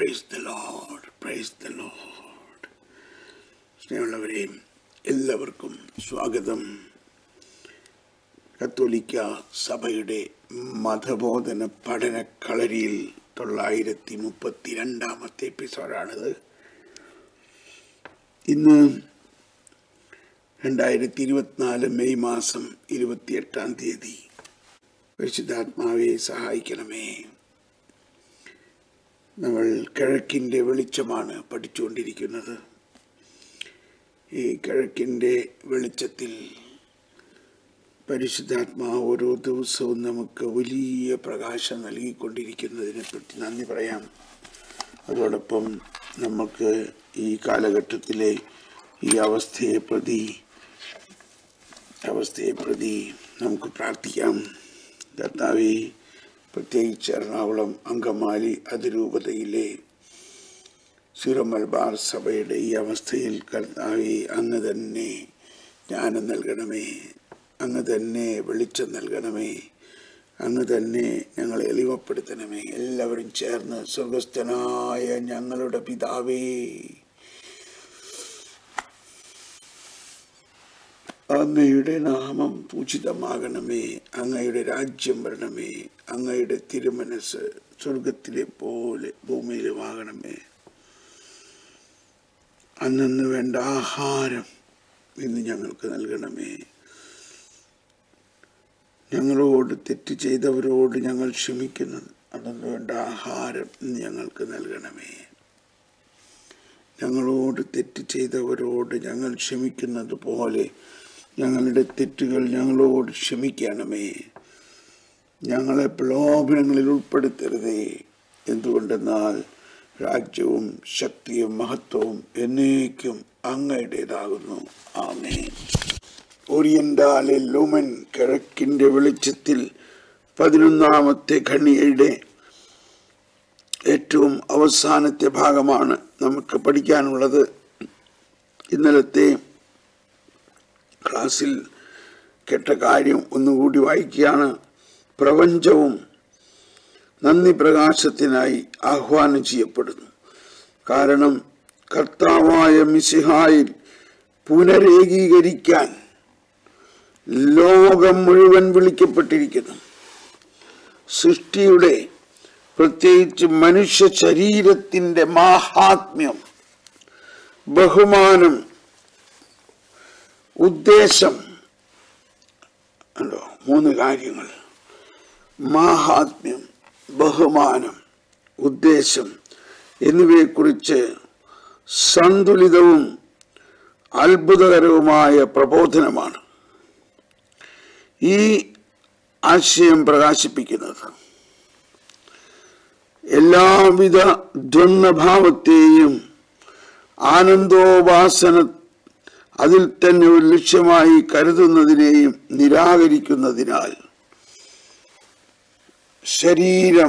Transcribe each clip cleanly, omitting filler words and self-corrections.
Price the lord, praise the lord. സ്നേഹമുള്ളവരെയും എല്ലാവർക്കും സ്വാഗതം. കത്തോലിക്ക സഭയുടെ മതബോധന പഠന കളരിയിൽ 932 എപ്പിസോഡാണിത്. ഇന്ന് 2024 മെയ് മാസം 28 പരിശുദ്ധാത്മാവെ സഹായിക്കണമേ. നമ്മൾ കിഴക്കിൻ്റെ വെളിച്ചമാണ് പഠിച്ചുകൊണ്ടിരിക്കുന്നത്. ഈ കിഴക്കിൻ്റെ വെളിച്ചത്തിൽ പരിശുദ്ധാത്മാവ് ഓരോ ദിവസവും നമുക്ക് വലിയ പ്രകാശം നൽകിക്കൊണ്ടിരിക്കുന്നതിനെ പറ്റി നന്ദി പറയാം. അതോടൊപ്പം നമുക്ക് ഈ കാലഘട്ടത്തിലെ ഈ അവസ്ഥയെ പ്രതി നമുക്ക് പ്രാർത്ഥിക്കാം. കർത്താവേ, പ്രത്യേകിച്ച് എറണാകുളം അങ്കമാലി അതിരൂപതയിലെ സീറോ മലബാർ സഭയുടെ ഈ അവസ്ഥയിൽ കർത്താവേ, അങ്ങ് തന്നെ ജ്ഞാനം നൽകണമേ, അങ്ങ് തന്നെ വെളിച്ചം നൽകണമേ, അങ്ങ് തന്നെ ഞങ്ങളെ എളിമപ്പെടുത്തണമേ. എല്ലാവരും ചേർന്ന് സ്വർഗസ്ഥനായ ഞങ്ങളുടെ പിതാവേ, അങ്ങയുടെ നാമം പൂജിതമാകണമേ, അങ്ങയുടെ രാജ്യം വരണമേ, അങ്ങയുടെ തിരുമനസ് സ്വർഗത്തിലെ പോലെ ഭൂമിയിലുമാകണമേ. അന്നു വേണ്ട ആഹാരം ഇന്ന് ഞങ്ങൾക്ക് നൽകണമേ. ഞങ്ങളോട് തെറ്റ് ചെയ്തവരോട് ഞങ്ങൾ ക്ഷമിക്കുന്നത് അന്നു വേണ്ട ആഹാരം ഇന്ന് ഞങ്ങൾക്ക് നൽകണമേ. ഞങ്ങളോട് തെറ്റ് ചെയ്തവരോട് ഞങ്ങൾ ക്ഷമിക്കുന്നത് പോലെ ഞങ്ങളുടെ തെറ്റുകൾ ഞങ്ങളോട് ക്ഷമിക്കണമേ. ഞങ്ങളെ പ്രലോഭനങ്ങളിൽ ഉൾപ്പെടുത്തരുതേ. എന്തുകൊണ്ടെന്നാൽ രാജ്യവും ശക്തിയും മഹത്വവും എന്നേക്കും അങ്ങയുടേതാകുന്നു. ആമേൻ. ഓറിയന്റാലെ ലൂമൻ, കിഴക്കിൻ്റെ വെളിച്ചത്തിൽ 11ാമത്തെ ഖണ്ഡികയുടെ ഏറ്റവും അവസാനത്തെ ഭാഗമാണ് നമുക്ക് പഠിക്കാനുള്ളത്. ഇന്നലത്തെ ക്ലാസ്സിൽ കേട്ട കാര്യം ഒന്നുകൂടി വായിക്കുകയാണ്. പ്രപഞ്ചവും നന്ദി പ്രകാശത്തിനായി ആഹ്വാനം ചെയ്യപ്പെടുന്നു. കാരണം കർത്താവായ മിശിഹായിൽ പുനരേകീകരിക്കാൻ ലോകം മുഴുവൻ വിളിക്കപ്പെട്ടിരിക്കുന്നു. സൃഷ്ടിയുടെ, പ്രത്യേകിച്ച് മനുഷ്യ ശരീരത്തിൻ്റെ മാഹാത്മ്യം, ബഹുമാനം, ഉദ്ദേശം ഉണ്ടോ? 3 കാര്യങ്ങൾ: മാഹാത്മ്യം, ബഹുമാനം, ഉദ്ദേശം എന്നിവയെക്കുറിച്ച് സന്തുലിതവും അത്ഭുതകരവുമായ പ്രബോധനമാണ് ഈ ആശയം പ്രകാശിപ്പിക്കുന്നത്. എല്ലാവിധ ദ്വന്ദ്ഭാവത്തെയും ആനന്ദോപാസന അതിൽ തന്നെ ഒരു ലക്ഷ്യമായി കരുതുന്നതിനെയും നിരാകരിക്കുന്നതിനാൽ ശരീരം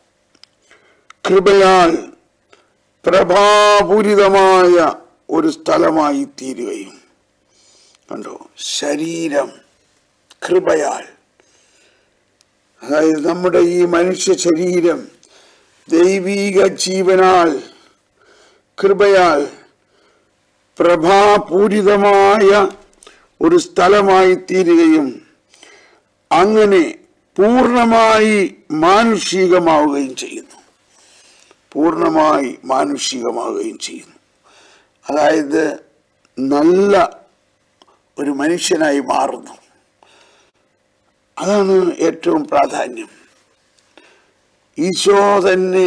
കൃപയാൽ പ്രഭാപൂരിതമായ ഒരു സ്ഥലമായി തീരുകയും കണ്ടോ. ശരീരം കൃപയാൽ, അതായത് നമ്മുടെ ഈ മനുഷ്യ ശരീരം ദൈവീക ജീവനാൽ, കൃപയാൽ പ്രഭാപൂരിതമായ ഒരു സ്ഥലമായി തീരുകയും അങ്ങനെ പൂർണ്ണമായി മാനുഷികമാവുകയും ചെയ്യുന്നു. പൂർണ്ണമായി മാനുഷികമാവുകയും ചെയ്യുന്നു. അതായത് നല്ല ഒരു മനുഷ്യനായി മാറുന്നു. അതാണ് ഏറ്റവും പ്രാധാന്യം. ഈശോ തന്നെ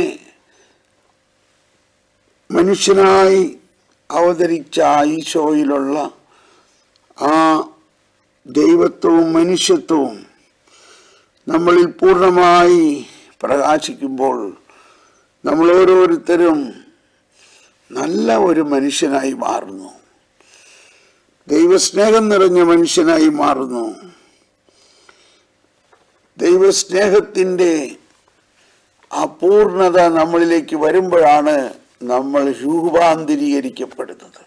മനുഷ്യനായി അവതരിച്ച ഈശോയിലുള്ള ആ ദൈവത്വവും മനുഷ്യത്വവും നമ്മളിൽ പൂർണ്ണമായി പ്രകാശിക്കുമ്പോൾ നമ്മൾ ഓരോരുത്തരും നല്ല ഒരു മനുഷ്യനായി മാറുന്നു. ദൈവസ്നേഹം നിറഞ്ഞ മനുഷ്യനായി മാറുന്നു. ദൈവസ്നേഹത്തിൻ്റെ ആ പൂർണ്ണത നമ്മളിലേക്ക് വരുമ്പോഴാണ് നമ്മൾ രൂപാന്തരീകരിക്കപ്പെടുന്നത്.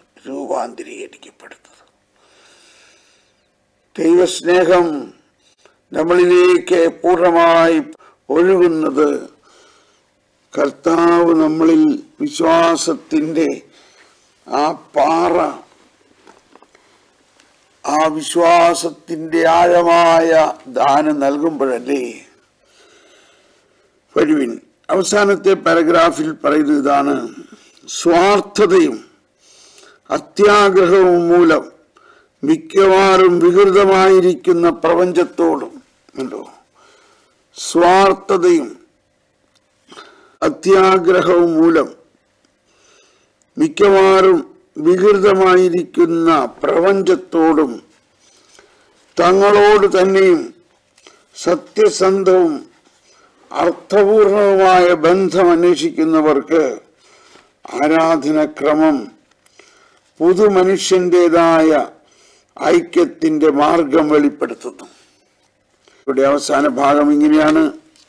ദൈവസ്നേഹം നമ്മളിലേക്ക് പൂർണ്ണമായി ഒഴുകുന്നത് കർത്താവ് നമ്മളിൽ വിശ്വാസത്തിൻ്റെ ആ പാറ, ആ വിശ്വാസത്തിൻ്റെ ആഴമായ ദാനം നൽകുമ്പോഴല്ലേ. വരുവിൻ, അവസാനത്തെ പാരഗ്രാഫിൽ പറയുന്നത് ഇതാണ്: സ്വാർത്ഥതയും അത്യാഗ്രഹവും മൂലം മിക്കവാറും വികൃതമായിരിക്കുന്ന പ്രപഞ്ചത്തോടും ഉണ്ടോ. സ്വാർത്ഥതയും അത്യാഗ്രഹവും മൂലം മിക്കവാറും വികൃതമായിരിക്കുന്ന പ്രപഞ്ചത്തോടും തങ്ങളോട് തന്നെയും സത്യസന്ധവും അർത്ഥപൂർണവുമായ ബന്ധം അന്വേഷിക്കുന്നവർക്ക് ആരാധനക്രമം പുതുമനുഷ്യൻ്റെതായ ഐക്യത്തിൻ്റെ മാർഗം വെളിപ്പെടുത്തുന്നു. ഇവിടെ അവസാന ഭാഗം ഇങ്ങനെയാണ്: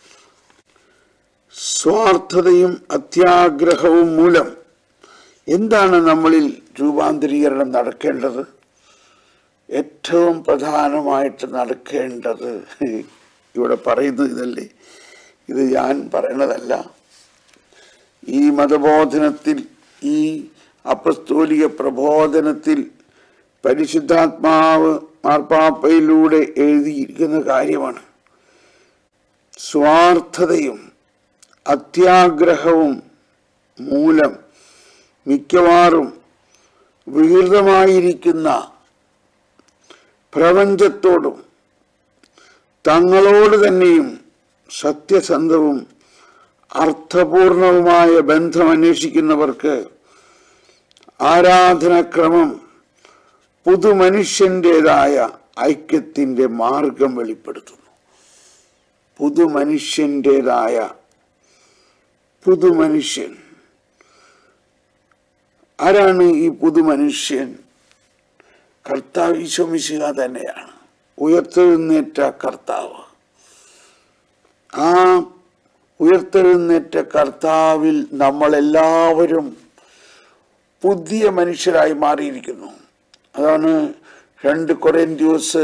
സ്വാർത്ഥതയും അത്യാഗ്രഹവും മൂലം. എന്താണ് നമ്മളിൽ രൂപാന്തരീകരണം നടക്കേണ്ടത്? ഏറ്റവും പ്രധാനമായിട്ട് നടക്കേണ്ടത് ഇവിടെ പറയുന്നത് ഇതല്ലേ. ഇത് ഞാൻ പറയണതല്ല. ഈ മതബോധനത്തിൽ, ഈ അപ്പസ്തോലിക പ്രബോധനത്തിൽ പരിശുദ്ധാത്മാവ് മാർപ്പാപ്പയിലൂടെ എഴുതിയിരിക്കുന്ന കാര്യമാണ്. സ്വാർത്ഥതയും അത്യാഗ്രഹവും മൂലം മിക്കവാറും വികൃതമായിരിക്കുന്ന പ്രപഞ്ചത്തോടും തങ്ങളോട് തന്നെയും സത്യസന്ധവും അർത്ഥപൂർണവുമായ ബന്ധം അന്വേഷിക്കുന്നവർക്ക് ആരാധനാക്രമം പുതുമനുഷ്യൻ്റെതായ ഐക്യത്തിൻ്റെ മാർഗം വെളിപ്പെടുത്തുന്നു. പുതുമനുഷ്യൻ്റെതായ, പുതുമനുഷ്യൻ ആരാണ്? ഈ പുതുമനുഷ്യൻ കർത്താവ് ഈശോ മിശിഹ തന്നെയാണ്, ഉയർത്തെഴുന്നേറ്റ കർത്താവ്. ആ ഉയർത്തെഴുന്നേറ്റ കർത്താവിൽ നമ്മളെല്ലാവരും പുതിയ മനുഷ്യരായി മാറിയിരിക്കുന്നു. അതാണ് 2 കൊരിന്ത്യസ്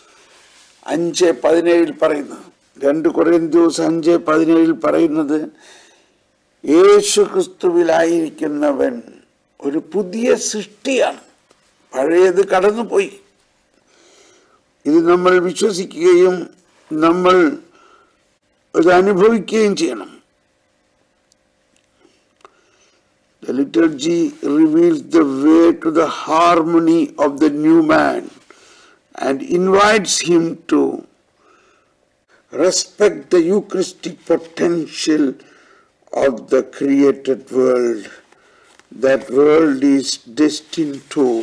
5:17 പറയുന്നത്. 2 കൊരിന്ത്യസ് 5:17 പറയുന്നത്, യേശു ക്രിസ്തുവിലായിരിക്കുന്നവൻ ഒരു പുതിയ സൃഷ്ടിയാണ്, പഴയത് കടന്നുപോയി. ഇത് നമ്മൾ വിശ്വസിക്കുകയും നമ്മൾ ഇത് അനുഭവിക്കുകയും ചെയ്യണം. The liturgy reveals the way to the harmony of the new man and invites him to respect the Eucharistic potential of the created world. That world is destined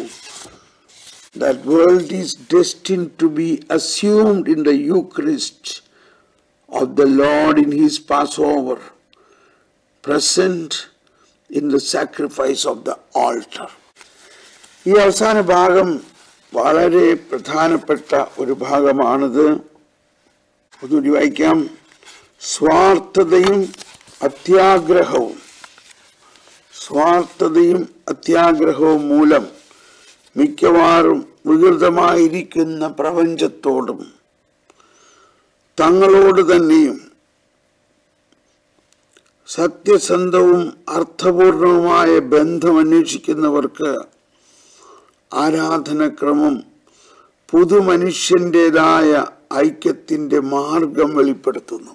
to be assumed in the Eucharist of the Lord in his Passover, present in the sacrifice of the altar. ഈ അവസാന ഭാഗം വളരെ പ്രധാനപ്പെട്ട ഒരു ഭാഗമാണിത്. ഒന്നുകൂടി വായിക്കാം: സ്വാർത്ഥതയും അത്യാഗ്രഹവും മൂലം മിക്കവാറും വികൃതമായിരിക്കുന്ന പ്രപഞ്ചത്തോടും തങ്ങളോട് തന്നെയും സത്യസന്ധവും അർത്ഥപൂർണവുമായ ബന്ധം അന്വേഷിക്കുന്നവർക്ക് ആരാധനക്രമം പുതുമനുഷ്യൻ്റെതായ ഐക്യത്തിൻ്റെ മാർഗം വെളിപ്പെടുത്തുന്നു.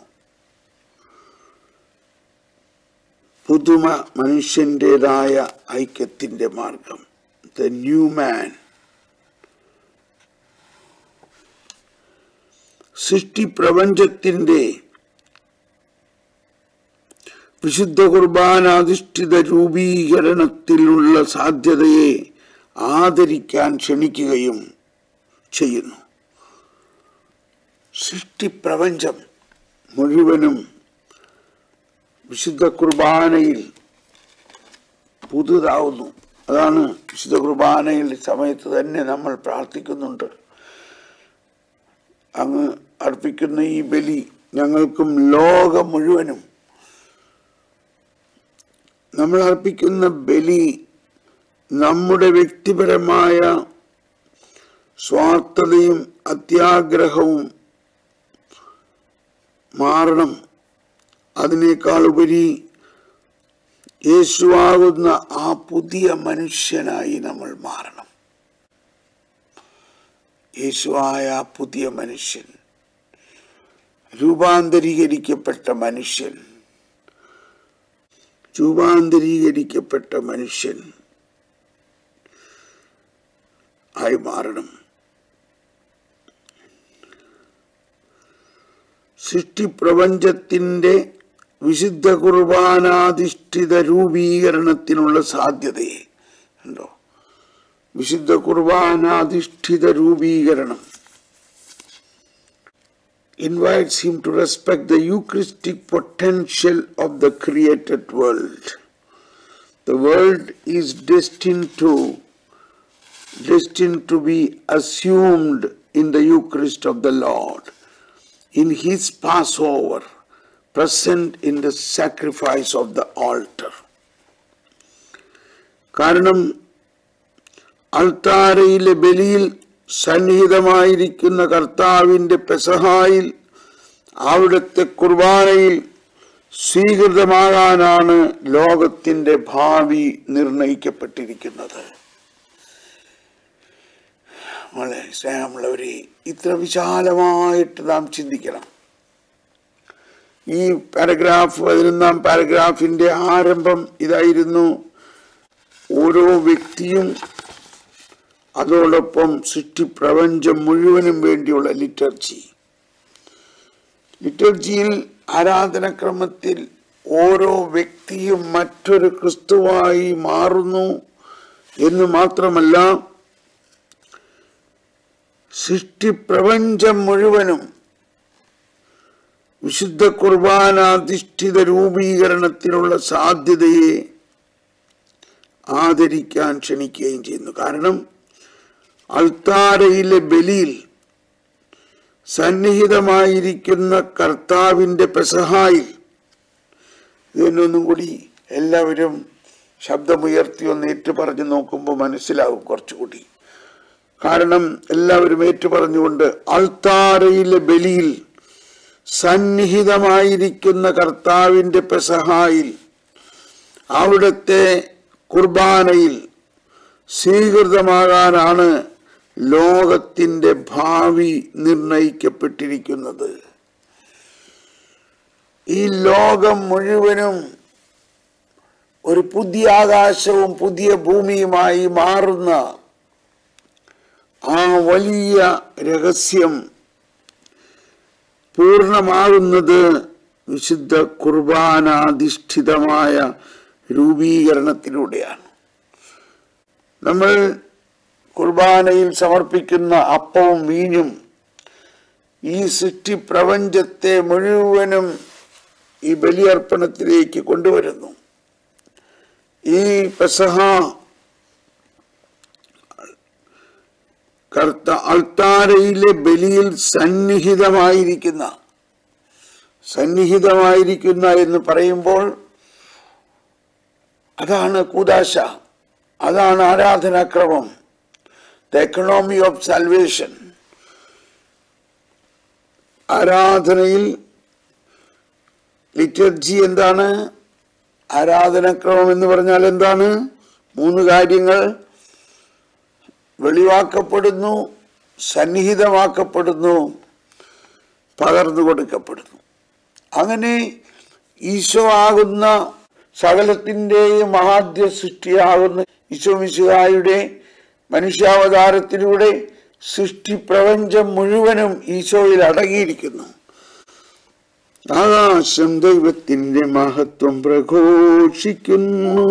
മനുഷ്യൻ്റെതായ ഐക്യത്തിൻ്റെ മാർഗം, ദ ന്യൂ മാൻ. സൃഷ്ടിപ്രപഞ്ചത്തിൻ്റെ വിശുദ്ധ കുർബാനാധിഷ്ഠിത രൂപീകരണത്തിലുള്ള സാധ്യതയെ ആദരിക്കാൻ ക്ഷണിക്കുകയും ചെയ്യുന്നു. സൃഷ്ടിപ്രപഞ്ചം മുഴുവനും വിശുദ്ധ കുർബാനയിൽ പുതുതാവുന്നു. അതാണ് വിശുദ്ധ കുർബാനയിൽ സമയത്ത് തന്നെ നമ്മൾ പ്രാർത്ഥിക്കുന്നുണ്ട്. അങ്ങ് അർപ്പിക്കുന്ന ഈ ബലി ഞങ്ങൾക്കും ലോകം മുഴുവനും, നമ്മൾ അർപ്പിക്കുന്ന ബലി നമ്മുടെ വ്യക്തിപരമായ സ്വാർത്ഥതയും അത്യാഗ്രഹവും മാറണം. അതിനേക്കാൾ ഉപരി യേശുവാകുന്ന ആ പുതിയ മനുഷ്യനായി നമ്മൾ മാറണം. യേശുവായ ആ പുതിയ മനുഷ്യൻ, രൂപാന്തരീകരിക്കപ്പെട്ട മനുഷ്യൻ ആയി മാറണം. സൃഷ്ടിപ്രപഞ്ചത്തിന്റെ വിശുദ്ധ കുർബാനാധിഷ്ഠിത രൂപീകരണത്തിനുള്ള സാധ്യതയെ ഉണ്ടോ? വിശുദ്ധ കുർബാനാധിഷ്ഠിത രൂപീകരണം invites him to respect the Eucharistic potential of the created world. The world is destined to be assumed in the Eucharist of the Lord, in his Passover, present in the sacrifice of the altar. കാരണം അൾത്താരയിലെ ബലിയിൽ സന്നിഹിതമായിരിക്കുന്ന കർത്താവിൻ്റെ പെസഹായിൽ, അവിടുത്തെ കുർബാനയിൽ സ്വീകൃതമാകാനാണ് ലോകത്തിൻ്റെ ഭാവി നിർണയിക്കപ്പെട്ടിരിക്കുന്നത്. വളരെ സ്നേഹമുള്ളവരെ, ഇത്ര വിശാലമായിട്ട് നാം ചിന്തിക്കണം. ഈ പാരഗ്രാഫ് 11-ാം പാരഗ്രാഫിൻ്റെ ആരംഭം ഇതായിരുന്നു. ഓരോ വ്യക്തിയും അതോടൊപ്പം സൃഷ്ടിപ്രപഞ്ചം മുഴുവനും വേണ്ടിയുള്ള ലിറ്റർജിയിൽ ആരാധനക്രമത്തിൽ ഓരോ വ്യക്തിയും മറ്റൊരു ക്രിസ്തുവായി മാറുന്നു എന്ന് മാത്രമല്ല, സൃഷ്ടിപ്രപഞ്ചം മുഴുവനും വിശുദ്ധ കുർബാനാധിഷ്ഠിത രൂപീകരണത്തിനുള്ള സാധ്യതയെ ആദരിക്കാൻ ക്ഷണിക്കുകയും ചെയ്യുന്നു. കാരണം അൾത്താരയിലെ ബലിയിൽ സന്നിഹിതമായിരിക്കുന്ന കർത്താവിൻ്റെ പെസഹായിൽ, ഇതിനൊന്നും കൂടി എല്ലാവരും ശബ്ദമുയർത്തി ഒന്ന് ഏറ്റുപറഞ്ഞ് നോക്കുമ്പോൾ മനസ്സിലാവും കുറച്ചുകൂടി. കാരണം എല്ലാവരും ഏറ്റുപറഞ്ഞുകൊണ്ട് അൾത്താരയിലെ ബലിയിൽ സന്നിഹിതമായിരിക്കുന്ന കർത്താവിൻ്റെ പെസഹായിൽ, അവിടുത്തെ കുർബാനയിൽ സ്വീകൃതമാകാനാണ് ലോകത്തിൻ്റെ ഭാവി നിർണയിക്കപ്പെട്ടിരിക്കുന്നത്. ഈ ലോകം മുഴുവനും ഒരു പുതിയ ആകാശവും പുതിയ ഭൂമിയുമായി മാറുന്ന ആ വലിയ രഹസ്യം പൂർണ്ണമാകുന്നത് വിശുദ്ധ കുർബാനാധിഷ്ഠിതമായ രൂപീകരണത്തിലൂടെയാണ്. നമ്മൾ കുർബാനയിൽ സമർപ്പിക്കുന്ന അപ്പവും വീഞ്ഞും ഈ സൃഷ്ടിപ്രപഞ്ചത്തെ മുഴുവനും ഈ ബലിയർപ്പണത്തിലേക്ക് കൊണ്ടുവരുന്നു. ഈ പെസഹ അൾത്താരയിലെ ബലിയിൽ സന്നിഹിതമായിരിക്കുന്ന എന്ന് പറയുമ്പോൾ അതാണ് കൂദാശ, അതാണ് ആരാധനാക്രമം, ദ എക്കണോമി ഓഫ് സാൽവേഷൻ. ആരാധനയിൽ ലിറ്റർജി എന്താണ്? ആരാധനാക്രമം എന്ന് പറഞ്ഞാൽ എന്താണ്? 3 കാര്യങ്ങൾ: വെളിവാക്കപ്പെടുന്നു, സന്നിഹിതമാക്കപ്പെടുന്നു, പകർന്നു കൊടുക്കപ്പെടുന്നു. അങ്ങനെ ഈശോ ആകുന്ന സകലത്തിൻ്റെയും ആദ്യ സൃഷ്ടിയാകുന്ന ഈശോ മിശിഹായുടെ മനുഷ്യാവതാരത്തിലൂടെ സൃഷ്ടിപ്രപഞ്ചം മുഴുവനും ഈശോയിൽ അടങ്ങിയിരിക്കുന്നു. ആകാശം ദൈവത്തിൻ്റെ മഹത്വം പ്രഘോഷിക്കുന്നു,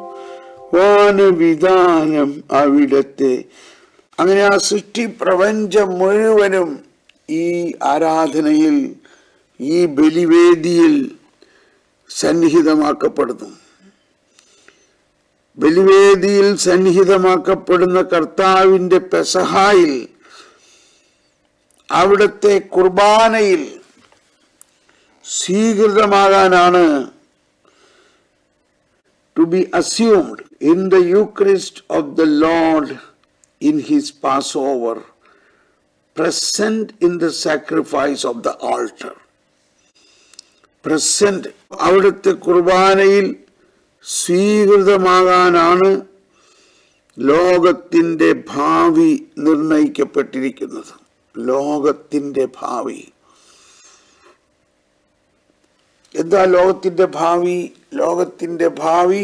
വാനവിധാനം അവിടത്തെ. അങ്ങനെ ആ സൃഷ്ടിപ്രപഞ്ചം മുഴുവനും ഈ ആരാധനയിൽ, ഈ ബലിവേദിയിൽ സന്നിഹിതമാക്കപ്പെടുന്നു. ബലിവേദിയിൽ സന്നിഹിതമാക്കപ്പെടുന്ന കർത്താവിൻ്റെ പെസഹായിൽ, അവിടുത്തെ കുർബാനയിൽ സ്വീകൃതമാകാനാണ് to be assumed in the Eucharist of the Lord in his Passover, present in the sacrifice of the altar. Present, അവിടുത്തെ കുർബാനയിൽ സ്വീകൃതമാകാനാണ് ലോകത്തിൻ്റെ ഭാവി നിർണയിക്കപ്പെട്ടിരിക്കുന്നത്. ലോകത്തിൻ്റെ ഭാവി എന്താ? ലോകത്തിൻ്റെ ഭാവി, ലോകത്തിൻ്റെ ഭാവി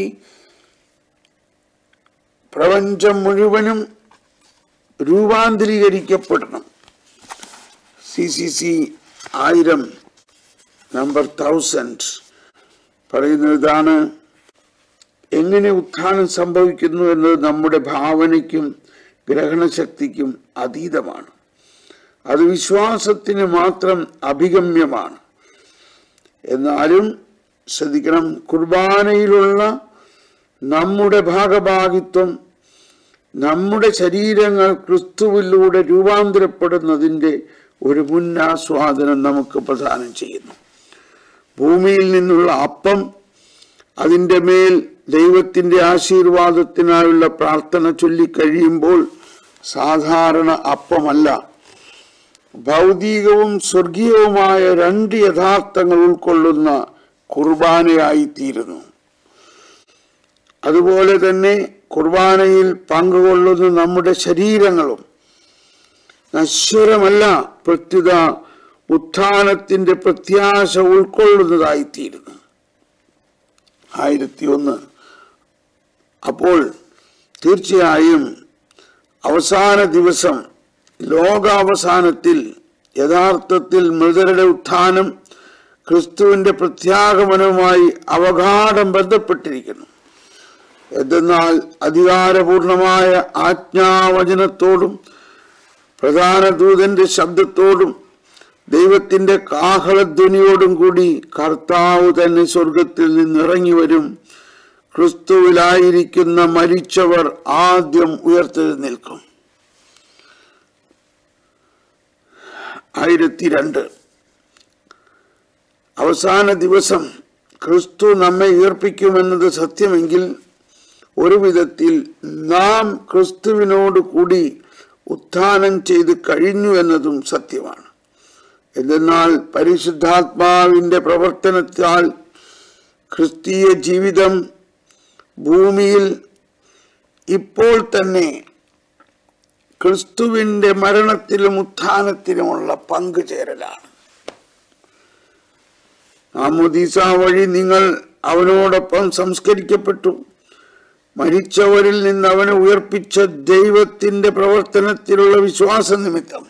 പ്രപഞ്ചം മുഴുവനും രൂപാന്തരീകരിക്കപ്പെടണം. CCC 1000 നമ്പർ 1000 പറയുന്നത് ഇതാണ്: എങ്ങനെ ഉത്ഥാനം സംഭവിക്കുന്നു എന്നത് നമ്മുടെ ഭാവനയ്ക്കും ഗ്രഹണശക്തിക്കും അതീതമാണ്. അത് വിശ്വാസത്തിന് മാത്രം അഭിഗമ്യമാണ്. എന്നാലും ശ്രദ്ധിക്കണം, കുർബാനയിലുള്ള നമ്മുടെ ഭാഗഭാഗിത്വം നമ്മുടെ ശരീരങ്ങൾ ക്രിസ്തുവിലൂടെ രൂപാന്തരപ്പെടുന്നതിൻ്റെ ഒരു മുന്നാസ്വാദനം നമുക്ക് പ്രദാനം ചെയ്യുന്നു. ഭൂമിയിൽ നിന്നുള്ള അപ്പം അതിൻ്റെ മേൽ ദൈവത്തിൻ്റെ ആശീർവാദത്തിനായുള്ള പ്രാർത്ഥന ചൊല്ലിക്കഴിയുമ്പോൾ സാധാരണ അപ്പമല്ല, ഭൗതികവും സ്വർഗീയവുമായ രണ്ട് യഥാർത്ഥങ്ങൾ ഉൾക്കൊള്ളുന്ന കുർബാനയായിത്തീരുന്നു. അതുപോലെ തന്നെ കുർബാനയിൽ പങ്കുകൊള്ളുന്ന നമ്മുടെ ശരീരങ്ങളും നശ്വരമല്ല, പ്രത്യുത ഉത്ഥാനത്തിൻ്റെ പ്രത്യാശ ഉൾക്കൊള്ളുന്നതായിത്തീരുന്നു. 1001. അപ്പോൾ തീർച്ചയായും അവസാന ദിവസം, ലോകാവസാനത്തിൽ യഥാർത്ഥത്തിൽ മൃതരുടെ ഉത്ഥാനം ക്രിസ്തുവിൻ്റെ പ്രത്യാഗമനവുമായി അവഗാഢം ബന്ധപ്പെട്ടിരിക്കുന്നു. എന്തെന്നാൽ അധികാരപൂർണമായ ആജ്ഞാവചനത്തോടും പ്രധാന ദൂതന്റെ ശബ്ദത്തോടും ദൈവത്തിൻ്റെ കാഹളധ്വനിയോടും കൂടി കർത്താവ് തന്നെ സ്വർഗത്തിൽ നിന്നിറങ്ങി വരും. ക്രിസ്തുവിലായിരിക്കുന്ന മരിച്ചവർ ആദ്യം ഉയർത്തെഴുന്നേൽക്കും. 1002. അവസാന ദിവസം ക്രിസ്തു നമ്മെ ഉയർപ്പിക്കുമെന്നത് സത്യമെങ്കിൽ ഒരു വിധത്തിൽ നാം ക്രിസ്തുവിനോട് കൂടി ഉത്ഥാനം ചെയ്ത് കഴിഞ്ഞു എന്നതും സത്യമാണ്. എന്തെന്നാൽ പരിശുദ്ധാത്മാവിൻ്റെ പ്രവർത്തനത്താൽ ക്രിസ്തീയ ജീവിതം ഭൂമിയിൽ ഇപ്പോൾ തന്നെ ക്രിസ്തുവിൻ്റെ മരണത്തിലും ഉത്ഥാനത്തിലുമുള്ള പങ്കുചേരലാണ്. മാമോദീസ വഴി നിങ്ങൾ അവനോടൊപ്പം സംസ്കരിക്കപ്പെട്ടു. മരിച്ചവരിൽ നിന്ന് അവനെ ഉയർപ്പിച്ച ദൈവത്തിൻ്റെ പ്രവർത്തനത്തിലുള്ള വിശ്വാസ നിമിത്തം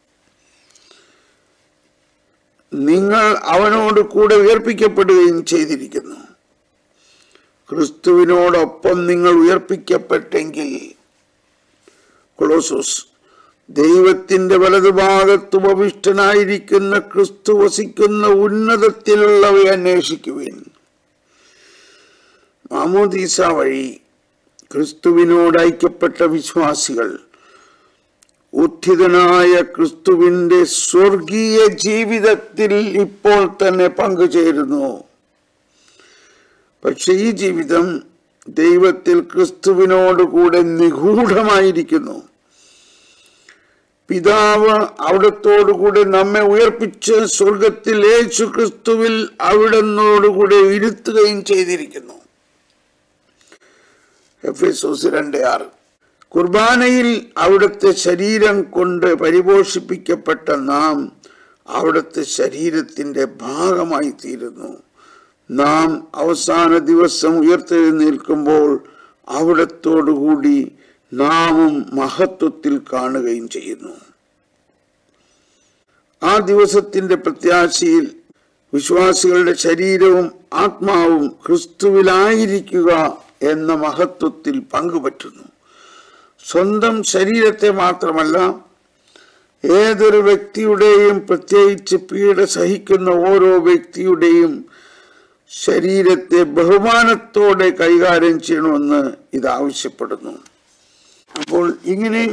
നിങ്ങൾ അവനോട് കൂടെ ഉയർപ്പിക്കപ്പെടുകയും ചെയ്തിരിക്കുന്നു. ക്രിസ്തുവിനോടൊപ്പം നിങ്ങൾ ഉയർപ്പിക്കപ്പെട്ടെങ്കിൽ, കൊളോസോസ്, ദൈവത്തിൻ്റെ വലതുഭാഗത്ത് ഉപവിഷ്ടനായിരിക്കുന്ന ക്രിസ്തു വസിക്കുന്ന ഉന്നതത്തിലുള്ളവയെ അന്വേഷിക്കുവിൻ. മാമോദീസ വഴി ക്രിസ്തുവിനോട് ഐക്യപ്പെട്ട വിശ്വാസികൾ ഉത്ഥിതനായ ക്രിസ്തുവിൻ്റെ സ്വർഗീയ ജീവിതത്തിൽ ഇപ്പോൾ തന്നെ പങ്കുചേരുന്നു. പക്ഷെ ഈ ജീവിതം ദൈവത്തിൽ ക്രിസ്തുവിനോടുകൂടെ നിഗൂഢമായിരിക്കുന്നു. പിതാവ് അവിടത്തോടുകൂടെ നമ്മെ ഉയർപ്പിച്ച് സ്വർഗത്തിൽ യേശു ക്രിസ്തുവിൽ അവിടുന്നോടുകൂടെ ഇരുത്തുകയും ചെയ്തിരിക്കുന്നു. എഫേസോസ് 2:6. കുർബാനയിൽ അവിടുത്തെ ശരീരം കൊണ്ട് പരിപോഷിപ്പിക്കപ്പെട്ട നാം അവിടുത്തെ ശരീരത്തിൻ്റെ ഭാഗമായി തീരുന്നു. നാം അവസാന ദിവസം ഉയർത്തെഴുന്നേൽക്കുമ്പോൾ അവിടത്തോടുകൂടി നാമും മഹത്വത്തിൽ കാണുകയും ചെയ്യുന്നു. ആ ദിവസത്തിൻ്റെ പ്രത്യാശയിൽ വിശ്വാസികളുടെ ശരീരവും ആത്മാവും ക്രിസ്തുവിലായിരിക്കുക എന്ന മഹത്വത്തിൽ പങ്കുപറ്റുന്നു. സ്വന്തം ശരീരത്തെ മാത്രമല്ല, ഏതൊരു വ്യക്തിയുടെയും, പ്രത്യേകിച്ച് പീഡ സഹിക്കുന്ന ഓരോ വ്യക്തിയുടെയും ശരീരത്തെ ബഹുമാനത്തോടെ കൈകാര്യം ചെയ്യണമെന്ന് ഇത് ആവശ്യപ്പെടുന്നു. അപ്പോൾ ഇങ്ങനെ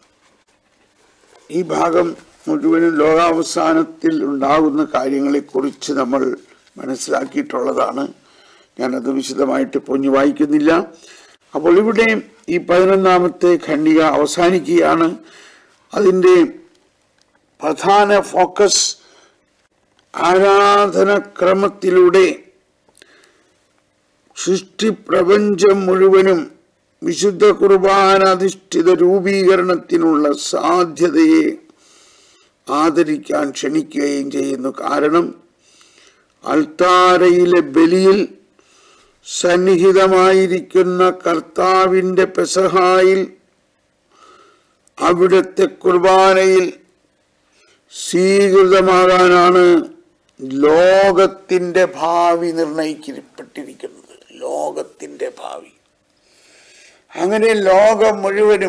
ഈ ഭാഗം മുഴുവനും ലോകാവസാനത്തിൽ ഉണ്ടാകുന്ന കാര്യങ്ങളെക്കുറിച്ച് നമ്മൾ മനസ്സിലാക്കിയിട്ടുള്ളതാണ്. ഞാനത് വിശദമായിട്ട് പൊഞ്ഞു വായിക്കുന്നില്ല. അപ്പോൾ ഇവിടെ ഈ 11ാമത്തെ ഖണ്ഡിക അവസാനിക്കുകയാണ്. അതിൻ്റെ പ്രധാന ഫോക്കസ് ആരാധനക്രമത്തിലൂടെ സൃഷ്ടിപ്രപഞ്ചം മുഴുവനും വിശുദ്ധ കുർബാനാധിഷ്ഠിത രൂപീകരണത്തിനുള്ള സാധ്യതയെ ആദരിക്കാൻ ക്ഷണിക്കുകയും ചെയ്യുന്നു. കാരണം അൾത്താരയിലെ ബലിയിൽ സന്നിഹിതമായിരിക്കുന്ന കർത്താവിൻ്റെ പെസഹായിൽ അവിടുത്തെ കുർബാനയിൽ സ്വീകൃതമാകാനാണ് ലോകത്തിൻ്റെ ഭാവി നിർണയിക്കപ്പെട്ടിരിക്കുന്നത്. ലോകത്തിൻ്റെ ഭാവി. അങ്ങനെ ലോകം മുഴുവനും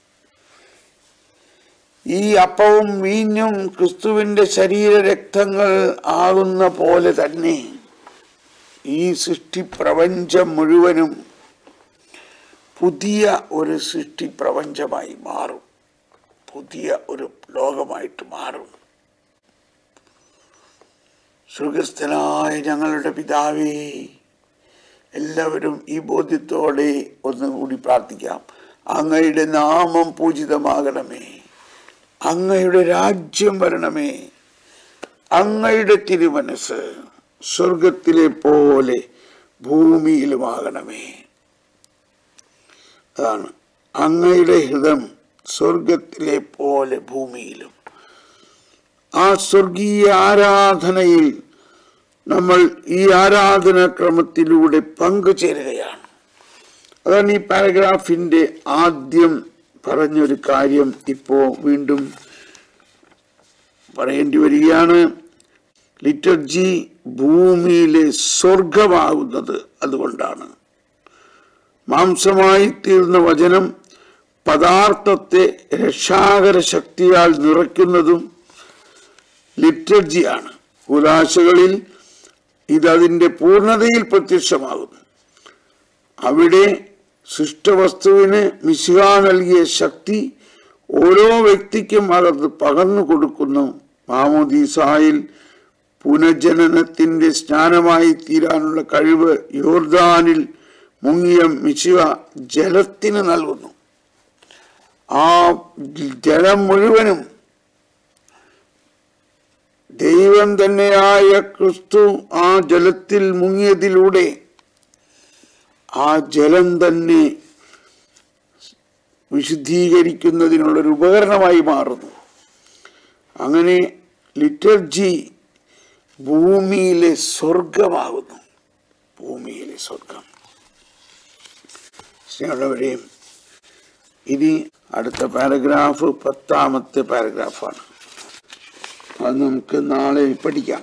ഈ അപ്പവും വീഞ്ഞും ക്രിസ്തുവിൻ്റെ ശരീരരക്തങ്ങൾ ആകുന്ന പോലെ തന്നെ ഈ സൃഷ്ടിപ്രപഞ്ചം മുഴുവനും പുതിയ ഒരു സൃഷ്ടിപ്രപഞ്ചമായി മാറും. പുതിയ ഒരു ലോകമായിട്ട് മാറും. സ്വർഗസ്ഥനായ ഞങ്ങളുടെ പിതാവേ, എല്ലാവരും ഈ ബോധ്യത്തോടെ ഒന്നുകൂടി പ്രാർത്ഥിക്കാം. അങ്ങയുടെ നാമം പൂജിതമാകണമേ, അങ്ങയുടെ രാജ്യം വരണമേ, അങ്ങയുടെ തിരുമനസ് സ്വർഗത്തിലെ പോലെ ഭൂമിയിലുമാകണമേ. അതാണ് അങ്ങയുടെ ഹൃദയം സ്വർഗത്തിലെ പോലെ ഭൂമിയിലും. ആ സ്വർഗീയ ആരാധനയിൽ നമ്മൾ ഈ ആരാധനാക്രമത്തിലൂടെ പങ്കുചേരുകയാണ്. അതാണ് ഈ പാരഗ്രാഫിൻ്റെ ആദ്യം പറഞ്ഞൊരു കാര്യം ഇപ്പോൾ വീണ്ടും പറയേണ്ടി വരികയാണ്. ലിറ്റർജി ഭൂമിയിലെ സ്വർഗമാകുന്നത് അതുകൊണ്ടാണ്. മാംസമായി തീർന്ന വചനം പദാർത്ഥത്തെ രക്ഷാകര ശക്തിയാൽ നിറയ്ക്കുന്നതും ലിറ്റർജിയാണ്. കൂദാശകളിൽ ഇതതിൻ്റെ പൂർണ്ണതയിൽ പ്രത്യക്ഷമാകുന്നു. അവിടെ സൃഷ്ടവസ്തുവിന് മിശിഹ നൽകിയ ശക്തി ഓരോ വ്യക്തിക്കും അത് പകർന്നു കൊടുക്കുന്നു. മാമോദീസായിൽ പുനഃജനനത്തിൻ്റെ സ്നാനമായി തീരാനുള്ള കഴിവ് യോർദാനിൽ മുങ്ങിയ മിശിഹ ജലത്തിന് നൽകുന്നു. ആ ജലം മുഴുവനും ദൈവം തന്നെയായ ക്രിസ്തു ആ ജലത്തിൽ മുങ്ങിയതിലൂടെ ആ ജലം തന്നെ വിശുദ്ധീകരിക്കുന്നതിനുള്ളൊരു ഉപകരണമായി മാറുന്നു. അങ്ങനെ ലിറ്റർജി ഭൂമിയിലെ സ്വർഗമാകുന്നു. ഭൂമിയിലെ സ്വർഗം. സ്നേഹമുള്ളവരെയും, ഇനി അടുത്ത പാരഗ്രാഫ് 10ാമത്തെ പാരഗ്രാഫാണ്. അത് നമുക്ക് നാളെ പഠിക്കാം.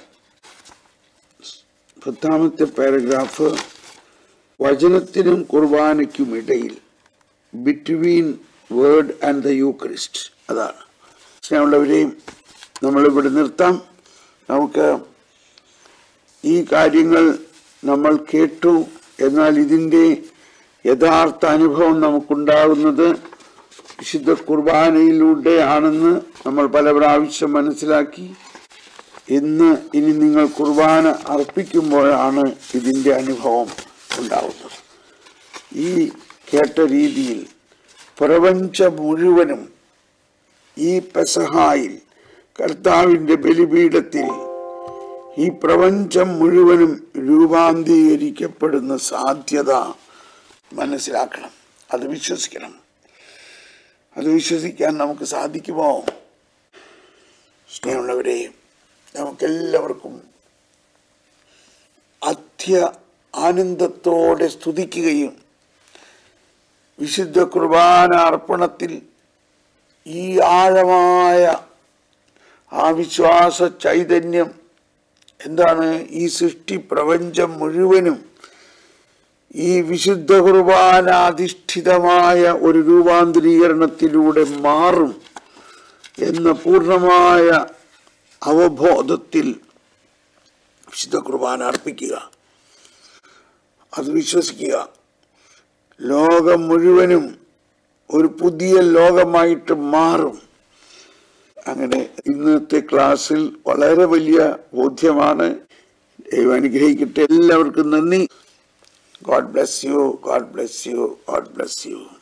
10ാമത്തെ പാരഗ്രാഫ് വചനത്തിനും കുർബാനയ്ക്കും ഇടയിൽ, between word and the Eucharist. അതാണ്. സ്നേഹമുള്ളവരെയും, നമ്മളിവിടെ നിർത്താം. നമുക്ക് ഈ കാര്യങ്ങൾ നമ്മൾ കേട്ടു. എന്നാൽ ഇതിൻ്റെ യഥാർത്ഥ അനുഭവം നമുക്കുണ്ടാകുന്നത് വിശുദ്ധ കുർബാനയിലൂടെയാണെന്ന് നമ്മൾ പല പ്രാവശ്യം മനസ്സിലാക്കി. ഇനി നിങ്ങൾ കുർബാന അർപ്പിക്കുമ്പോഴാണ് ഇതിൻ്റെ അനുഭവം ഉണ്ടാവുന്നത്. ഈ കേട്ട രീതിയിൽ പ്രപഞ്ചം മുഴുവനും ഈ പെസഹായിൽ കർത്താവിൻ്റെ ബലിപീഠത്തിൽ ഈ പ്രപഞ്ചം മുഴുവനും രൂപാന്തരീകരിക്കപ്പെടുന്ന സാധ്യത മനസ്സിലാക്കണം. അത് വിശ്വസിക്കണം. അത് വിശ്വസിക്കാൻ നമുക്ക് സാധിക്കുമോ? സ്നേഹമുള്ളവരെ, നമുക്കെല്ലാവർക്കും ആനന്ദത്തോടെ സ്തുതിക്കുകയും വിശുദ്ധ കുർബാന അർപ്പണത്തിൽ ഈ ആഴമായ ആ വിശ്വാസ ചൈതന്യം എന്താണ്? ഈ സൃഷ്ടി പ്രപഞ്ചം മുഴുവനും ഈ വിശുദ്ധ കുർബാന അധിഷ്ഠിതമായ ഒരു രൂപാന്തരീകരണത്തിലൂടെ മാറും എന്ന പൂർണ്ണമായ അവബോധത്തിൽ വിശുദ്ധ കുർബാന അർപ്പിക്കുക. അത് വിശ്വസിക്കുക. ലോകം മുഴുവനും ഒരു പുതിയ ലോകമായിട്ട് മാറും. അങ്ങനെ ഇന്നത്തെ ക്ലാസ്സിൽ വളരെ വലിയ ബോധ്യമാണ്. ദൈവം അനുഗ്രഹിക്കട്ടെ. എല്ലാവർക്കും നന്ദി. God bless you. God bless you. God bless you.